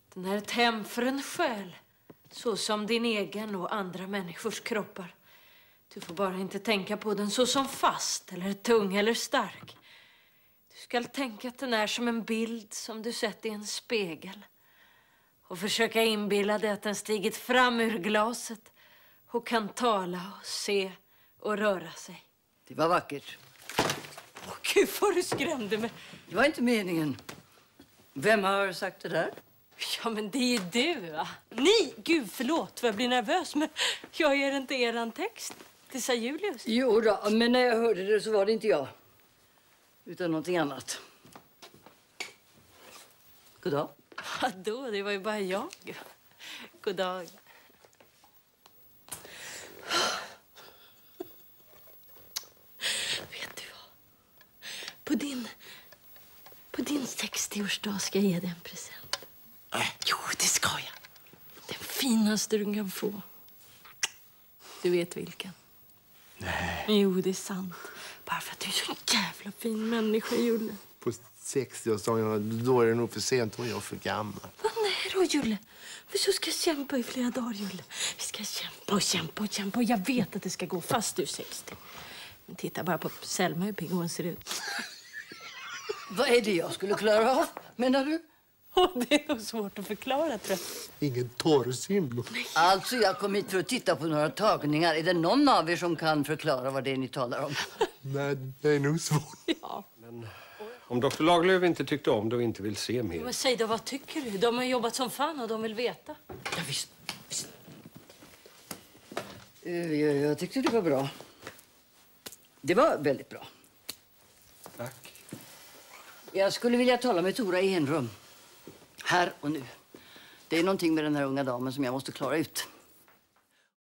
Den är ett hem för en själ, så som din egen och andra människors kroppar. Du får bara inte tänka på den så som fast eller tung eller stark. Du ska tänka att den är som en bild som du sett i en spegel. Och försöka inbilla dig att den stigit fram ur glaset och kan tala och se och röra sig. Det var vackert. Åh Gud, vad du skrämde mig. Det var inte meningen. Vem har sagt det där? Ja, men det är ju du, va? Nej, gud, förlåt. Jag blir nervös, men jag ger inte eran text. Det sa Julius. Jo då, men när jag hörde det så var det inte jag. Utan någonting annat. God dag. Vadå? Det var ju bara jag. God dag. Vet du vad? På din 60-årsdag ska jag ge dig en present. Jo, det ska jag. Den finaste du kan få. Du vet vilken. Nej. Jo, det är sant. Bara för att du är så jävla fin människa, Julle. På 60-årsdagen, då är det nog för sent och jag är för gammal. Vad nej då, Julle? För så ska jag kämpa i flera dagar, Julle. Vi ska kämpa och kämpa och kämpa. Och jag vet att det ska gå fast du är 60. Men titta bara på Selma hur pigg hon ser ut. Vad är det jag skulle klara av, menar du? Det är nog svårt att förklara, tror jag. Ingen torrsim. Alltså, jag kom hit för att titta på några tagningar. Är det någon av er som kan förklara vad det är ni talar om? Nej, det är nog svårt. Ja. Men om Dr. Lagerlöf inte tyckte om det och inte vill se mer. Men säg då, vad tycker du? De har jobbat som fan och de vill veta. Ja, visst. Jag tyckte det var bra. Det var väldigt bra. Tack. Jag skulle vilja tala med Tora i enrum. Här och nu. Det är någonting med den här unga damen som jag måste klara ut.